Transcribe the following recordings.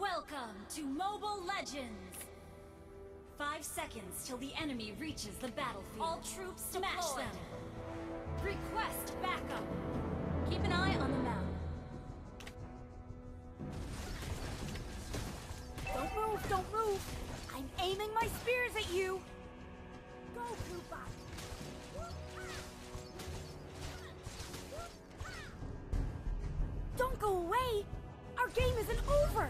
Welcome to Mobile Legends! 5 seconds till the enemy reaches the battlefield. All troops smash them! Request backup! Keep an eye on the map. Don't move, don't move! I'm aiming my spears at you! Go, Koopa! Don't go away! Our game isn't over!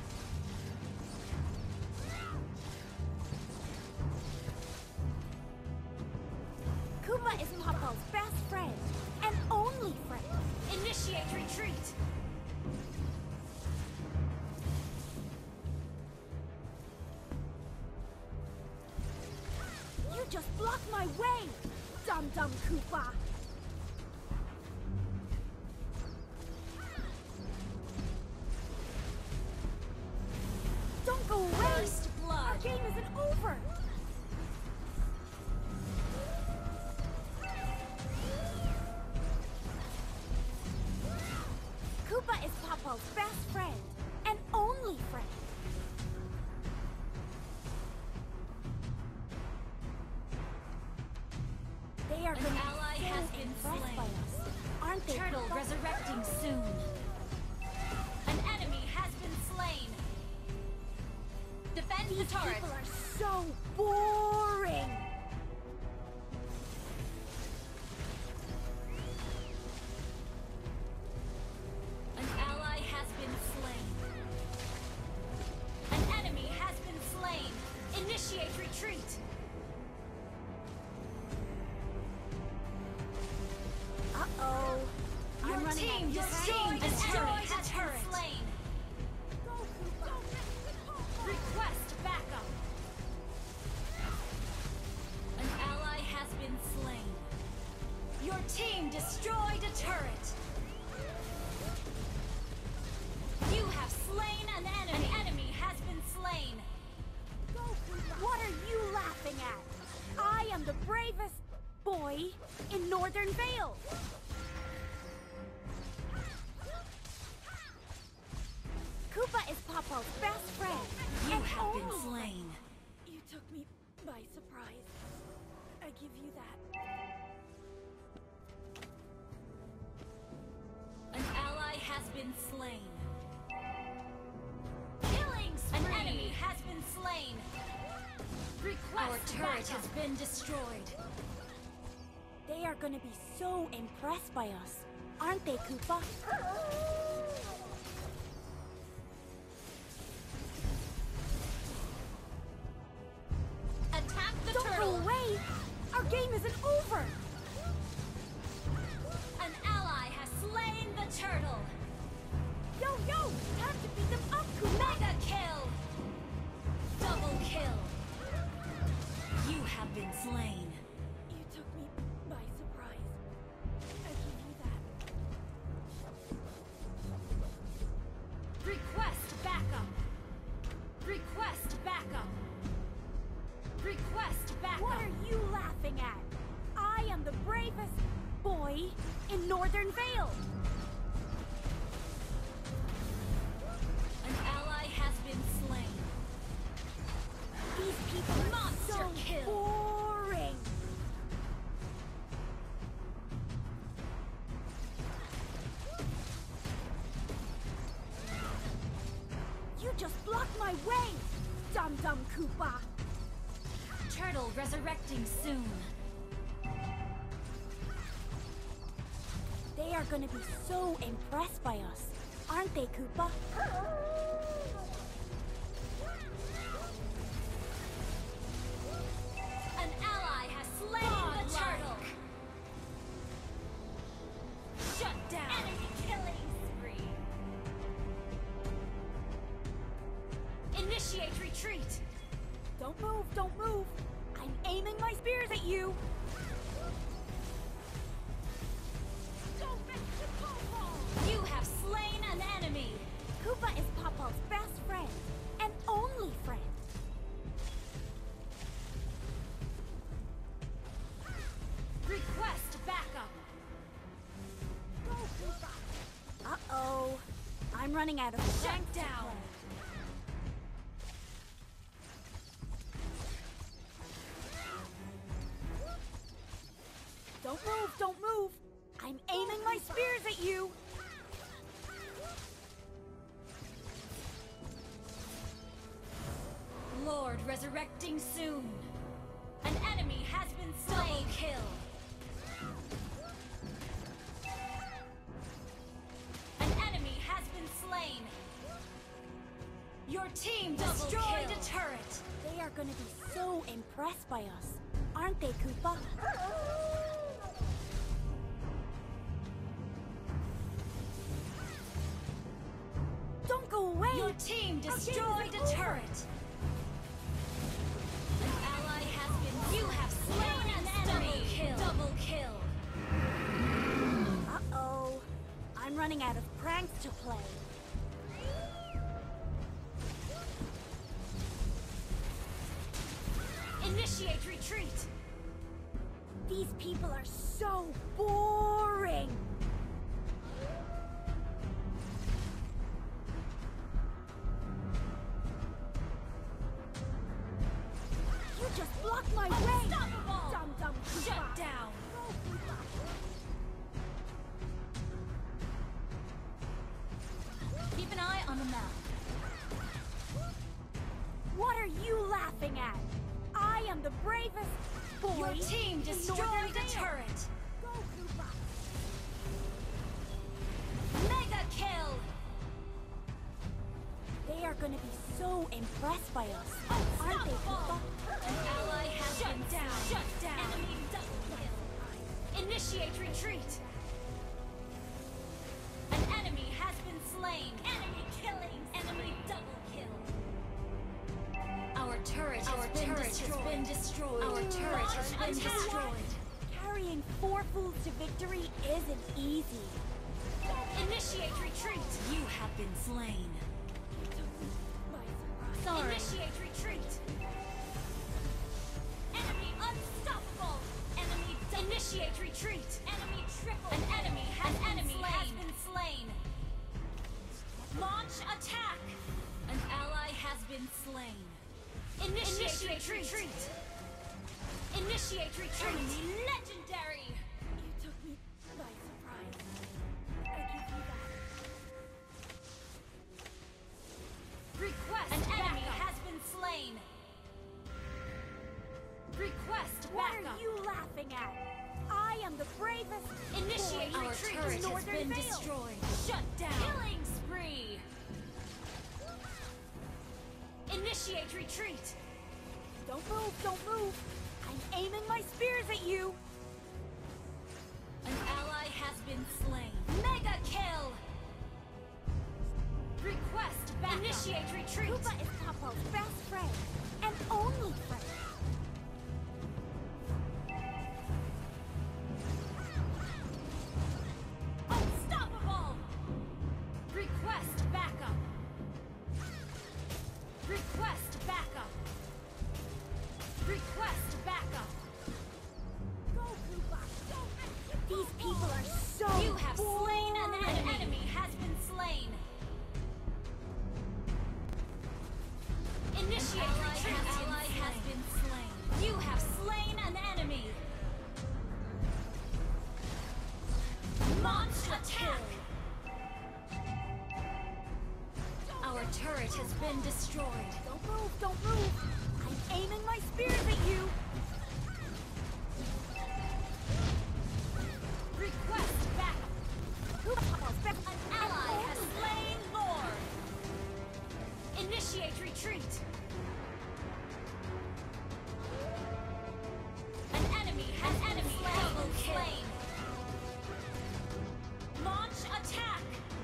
Koopa is Papa's best friend, and only friend. Initiate retreat! You just blocked my way, dum-dum Koopa! Don't go away! First blood! Our game isn't over! Koopa is Papa's best friend, and only friend. They are An going ally to be has so been impressed slain. by us, aren't they, Turtle Koopa? resurrecting soon. An enemy has been slain. Defend These the turret. people are so boring. An ally has been slain. An enemy has been slain. Initiate retreat. Uh-oh. Your I'm running team out of destroyed time. the turret. Has been slain. Go, Koopa. Request backup. An ally has been slain. Your team destroyed a turret. You have slain an enemy. An enemy has been slain. Go, Koopa. What are you laughing at? I am the bravest boy in Northern Vale. Koopa is Papa's best friend. You and have been only slain. You took me by surprise. I give you that. An ally has been slain. Killing spree. An enemy has been slain. Request Our turret has been destroyed. They are gonna be so impressed by us, aren't they, Koopa? Attack the Don't turtle. go away! Our game isn't over! An ally has slain the turtle. Yo, yo! Time to beat them up, Koopa! Mega kill. Double kill. You have been slain. You took me by surprise. I give you that. Request backup. Request backup. Request backup. What are you laughing at? I am the bravest boy in Northern Vale. An ally has been slain. These people are Monster so kill. boring. You just blocked my way, dum-dum Koopa. Turtle resurrecting soon. They are gonna be so impressed by us, aren't they, Koopa? An ally has slain the turtle. Shut down. Enemy killing spree. Initiate retreat. Don't move, don't move. I'm aiming my spears at you. You have slain an enemy. Koopa is Papa's best friend, and only friend. Request backup. Go, Koopa. Uh-oh. I'm running out of Shut strength to down. play. Don't move, don't move! I'm aiming my spears at you! Lord resurrecting soon. An enemy has been slain. Double kill. An enemy has been slain. Your team destroyed a turret. They are gonna be so impressed by us, aren't they, Koopa? Don't go away! Your team destroyed a turret. An ally has been. You have slain an enemy. Double kill. Uh-oh. I'm running out of pranks to play. Initiate retreat. These people are so boring. You just blocked my way. Unstoppable. Dum-dum Koopa. Shut down. Go, Koopa. Keep an eye on the map. What are you laughing at? I am the bravest boy. Your team in destroyed Northern a Vale. turret. Go, Koopa. Mega kill. They are gonna be so impressed by us, aren't they, Koopa? An ally has been down. Shut down. Enemy double kill. Initiate retreat. An enemy has been slain. Enemy killing. Enemy double kill. Our turret has been destroyed. Our turret has been destroyed. Carrying 4 fools to victory isn't easy. Initiate retreat. You have been slain. Sorry. Initiate retreat. Enemy unstoppable. Enemy initiate retreat. Enemy triple. An enemy has been slain. Launch attack. An ally has been slain. Initiate retreat. Initiate retreat. Enemy legendary. You took me by surprise. I give you that. Request an enemy has been slain. Request What backup. are you laughing at? I am the bravest Initiate boy retreat. in Our turret has Northern been Vale. destroyed. Shut down. Killing spree. Initiate retreat. Don't move, don't move. I'm aiming my spears at you. An ally has been slain. Mega kill. Request backup. Initiate retreat. Koopa is Papa's best friend and only friend. Unstoppable. Request backup. Request backup. Request backup. Go, Koopa. These people are so You have slain an boring. enemy. Has been slain. Initiate retreat. An ally has been slain. You have slain an enemy. Launch attack. Our turret has been destroyed. Don't move, don't move. I'm aiming my spears at you. Request backup. Koopa's best An ally has slain Lord. Initiate retreat. An enemy has been slain. Launch attack.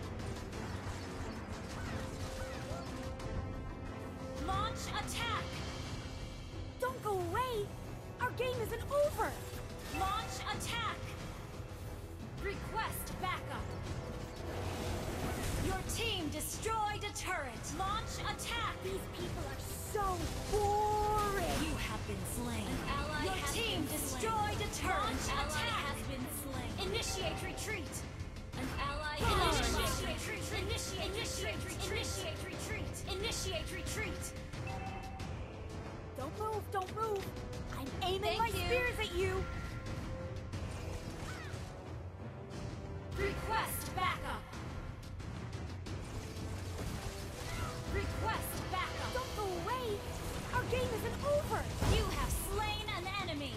Launch attack. Don't go away. Our game isn't over. Launch attack. Request backup. Your team destroyed a turret. Launch attack. These people are so boring. You have been slain. Your team destroyed a turret. Launch attack has been slain. Initiate retreat. An ally initiate retreat. Initiate retreat. Initiate retreat. Don't move, don't move. I'm aiming Thank my you. spears at you. Request backup. Request backup. Don't go away! Our game isn't over! You have slain an enemy.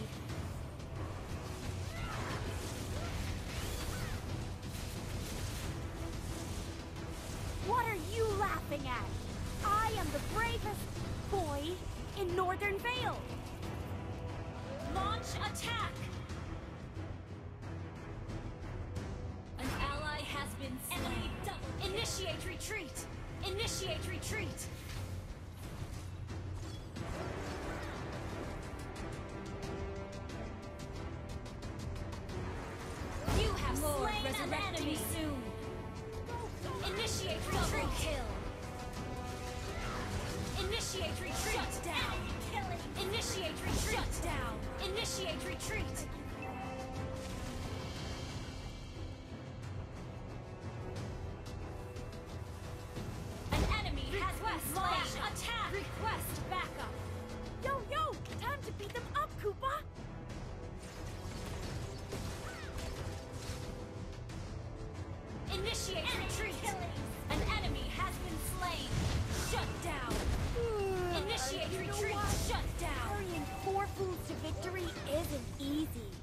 What are you laughing at? I am the bravest boy in Northern Vale! Launch attack. An ally has been slain. Initiate retreat. Initiate retreat. You have slain an enemy. Soon. Initiate retreat. Kill. Initiate retreat. Shut down. Initiate retreat. Shut down. Initiate retreat. An enemy has been slain. Attack. Request backup. Yo! Time to beat them up, Koopa! Initiate retreat. An enemy has been slain. Shut down. Initiate You know retreat. what? Shut down. Carrying 4 fools to victory isn't easy.